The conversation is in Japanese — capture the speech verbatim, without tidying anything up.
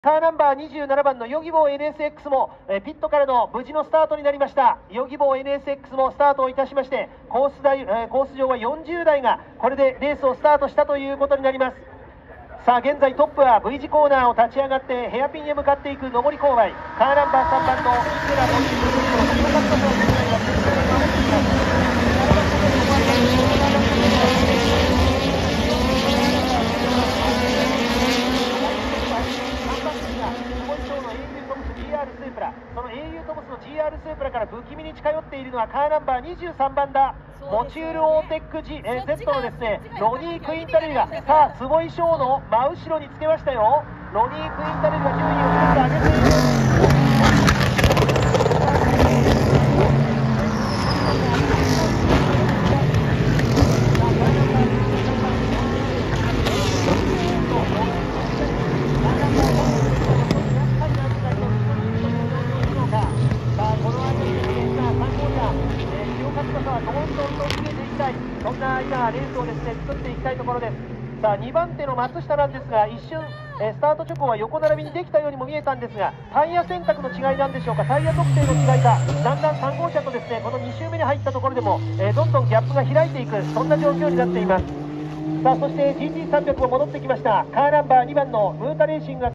カーナンバーにじゅうななばんのヨギボー エヌエスエックス も、えー、ピットからの無事のスタートになりました。ヨギボー エヌエスエックス もスタートをいたしまして、コース台、えー、コース上はよんじゅうだいがこれでレースをスタートしたということになります。さあ現在トップは V 字コーナーを立ち上がってヘアピンへ向かっていく上り勾配、カーナンバーさんばんのイクラポジションの広かったということになります。その エーユー トモスの ジーアール スープラから不気味に近寄っているのはカーナンバーにじゅうさんばんだ。モチュールオーテック G、えー、Z のですねロニー・クインタレルがさあ坪井翔の真後ろにつけましたよ。ロニー・クインタレルが順位を一つ上げている。そんな今レースをですね作っていきたいところです。さあにばんての松下なんですが、一瞬えスタート直後は横並びにできたようにも見えたんですが、タイヤ選択の違いなんでしょうか、タイヤ特性の違いか、だんだんさんごうしゃとですねこのに周目に入ったところでも、えー、どんどんギャップが開いていく、そんな状況になっています。さあそして ジーティーさんびゃく も戻ってきました。カーナンバーにばんのムータレーシングが